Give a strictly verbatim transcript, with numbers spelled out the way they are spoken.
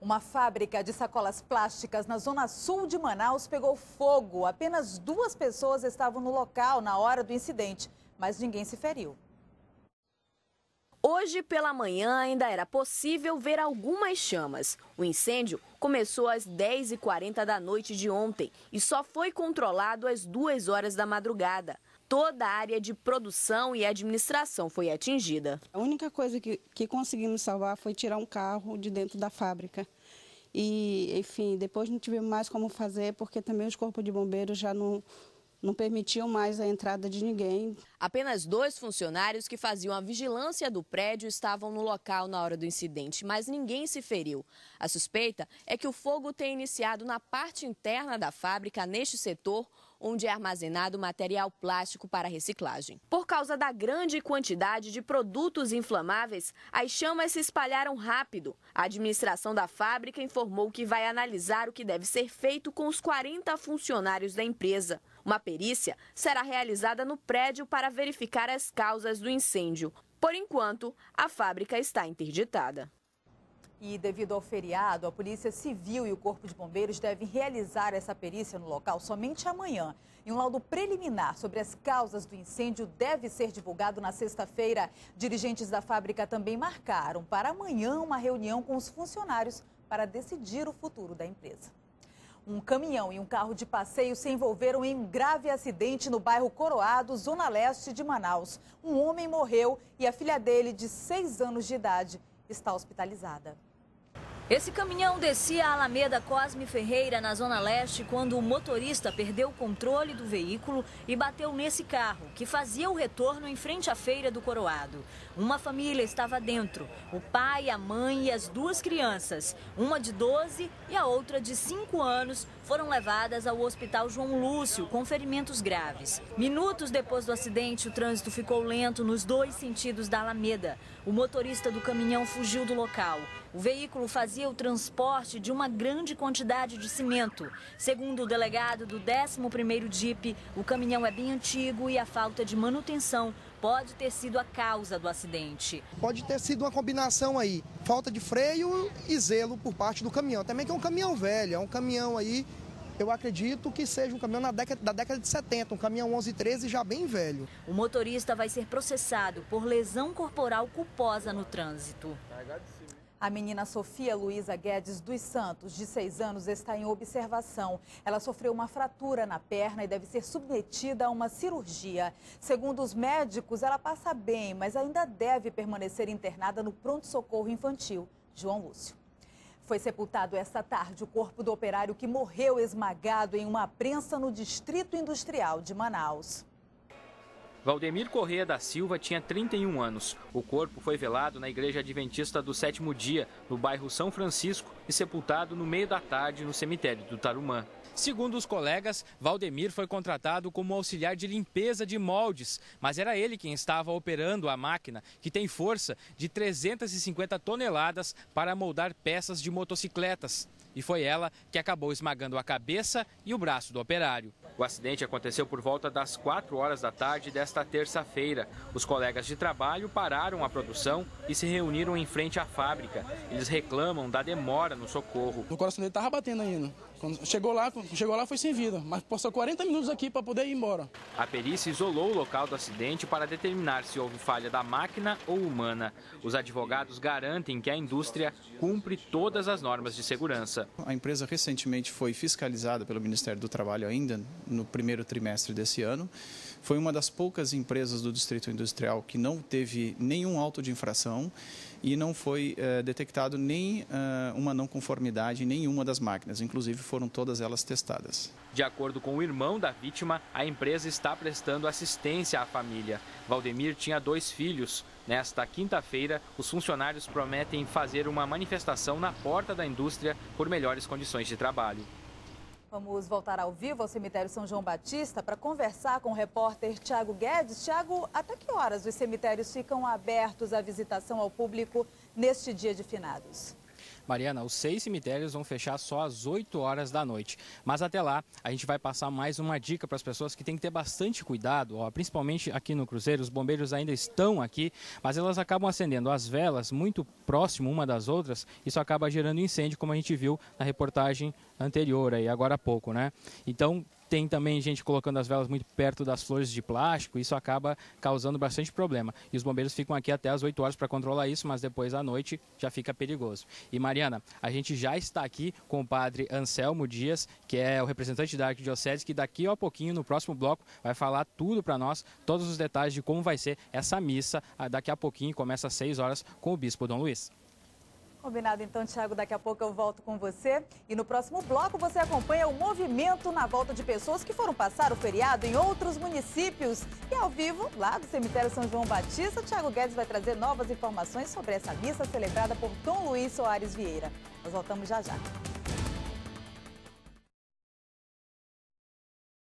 Uma fábrica de sacolas plásticas na zona sul de Manaus pegou fogo. Apenas duas pessoas estavam no local na hora do incidente, mas ninguém se feriu. Hoje pela manhã ainda era possível ver algumas chamas. O incêndio começou às dez e quarenta da noite de ontem e só foi controlado às duas horas da madrugada. Toda a área de produção e administração foi atingida. A única coisa que, que conseguimos salvar foi tirar um carro de dentro da fábrica. E, enfim, depois não tivemos mais como fazer, porque também os corpos de bombeiros já não, não permitiam mais a entrada de ninguém. Apenas dois funcionários que faziam a vigilância do prédio estavam no local na hora do incidente, mas ninguém se feriu. A suspeita é que o fogo tenha iniciado na parte interna da fábrica, neste setor, onde é armazenado material plástico para reciclagem. Por causa da grande quantidade de produtos inflamáveis, as chamas se espalharam rápido. A administração da fábrica informou que vai analisar o que deve ser feito com os quarenta funcionários da empresa. Uma perícia será realizada no prédio para verificar as causas do incêndio. Por enquanto, a fábrica está interditada. E devido ao feriado, a Polícia Civil e o Corpo de Bombeiros devem realizar essa perícia no local somente amanhã. E um laudo preliminar sobre as causas do incêndio deve ser divulgado na sexta-feira. Dirigentes da fábrica também marcaram para amanhã uma reunião com os funcionários para decidir o futuro da empresa. Um caminhão e um carro de passeio se envolveram em um grave acidente no bairro Coroado, zona leste de Manaus. Um homem morreu e a filha dele, de seis anos de idade, está hospitalizada. Esse caminhão descia a Alameda Cosme Ferreira, na Zona Leste, quando o motorista perdeu o controle do veículo e bateu nesse carro, que fazia o retorno em frente à feira do Coroado. Uma família estava dentro, o pai, a mãe e as duas crianças. Uma de doze e a outra de cinco anos foram levadas ao Hospital João Lúcio com ferimentos graves. Minutos depois do acidente, o trânsito ficou lento nos dois sentidos da Alameda. O motorista do caminhão fugiu do local. O veículo fazia o transporte de uma grande quantidade de cimento. Segundo o delegado do décimo primeiro D I P, o caminhão é bem antigo e a falta de manutenção pode ter sido a causa do acidente. Pode ter sido uma combinação aí, falta de freio e zelo por parte do caminhão. Também que é um caminhão velho, é um caminhão aí, eu acredito que seja um caminhão na década, da década de setenta, um caminhão onze treze já bem velho. O motorista vai ser processado por lesão corporal culposa no trânsito. A menina Sofia Luísa Guedes dos Santos, de seis anos, está em observação. Ela sofreu uma fratura na perna e deve ser submetida a uma cirurgia. Segundo os médicos, ela passa bem, mas ainda deve permanecer internada no pronto-socorro infantil João Lúcio. Foi sepultado esta tarde o corpo do operário que morreu esmagado em uma prensa no Distrito Industrial de Manaus. Valdemir Corrêa da Silva tinha trinta e um anos. O corpo foi velado na Igreja Adventista do Sétimo Dia, no bairro São Francisco, e sepultado no meio da tarde no cemitério do Tarumã. Segundo os colegas, Valdemir foi contratado como auxiliar de limpeza de moldes, mas era ele quem estava operando a máquina, que tem força de trezentas e cinquenta toneladas para moldar peças de motocicletas. E foi ela que acabou esmagando a cabeça e o braço do operário. O acidente aconteceu por volta das quatro horas da tarde desta terça-feira. Os colegas de trabalho pararam a produção e se reuniram em frente à fábrica. Eles reclamam da demora no socorro. O coração dele estava batendo ainda. Quando chegou lá, chegou lá foi sem vida, mas passou quarenta minutos aqui para poder ir embora. A perícia isolou o local do acidente para determinar se houve falha da máquina ou humana. Os advogados garantem que a indústria cumpre todas as normas de segurança. A empresa recentemente foi fiscalizada pelo Ministério do Trabalho ainda no primeiro trimestre desse ano. Foi uma das poucas empresas do Distrito Industrial que não teve nenhum auto de infração e não foi eh, detectado nem eh, uma não conformidade em nenhuma das máquinas. Inclusive, foram todas elas testadas. De acordo com o irmão da vítima, a empresa está prestando assistência à família. Valdemir tinha dois filhos. Nesta quinta-feira, os funcionários prometem fazer uma manifestação na porta da indústria por melhores condições de trabalho. Vamos voltar ao vivo ao cemitério São João Batista para conversar com o repórter Tiago Guedes. Tiago, até que horas os cemitérios ficam abertos à visitação ao público neste dia de finados? Mariana, os seis cemitérios vão fechar só às oito horas da noite. Mas até lá, a gente vai passar mais uma dica para as pessoas que têm que ter bastante cuidado, ó, principalmente aqui no Cruzeiro. Os bombeiros ainda estão aqui, mas elas acabam acendendo as velas muito próximo uma das outras. Isso acaba gerando incêndio, como a gente viu na reportagem anterior, aí, agora há pouco, né? Então, tem também gente colocando as velas muito perto das flores de plástico, isso acaba causando bastante problema. E os bombeiros ficam aqui até as oito horas para controlar isso, mas depois à noite já fica perigoso. E Mariana, a gente já está aqui com o padre Anselmo Dias, que é o representante da Arquidiocese, que daqui a pouquinho, no próximo bloco, vai falar tudo para nós, todos os detalhes de como vai ser essa missa. Daqui a pouquinho, começa às seis horas com o Bispo Dom Luiz. Combinado então, Thiago, daqui a pouco eu volto com você. E no próximo bloco você acompanha o movimento na volta de pessoas que foram passar o feriado em outros municípios. E ao vivo, lá do cemitério São João Batista, Thiago Guedes vai trazer novas informações sobre essa missa celebrada por Dom Luiz Soares Vieira. Nós voltamos já já.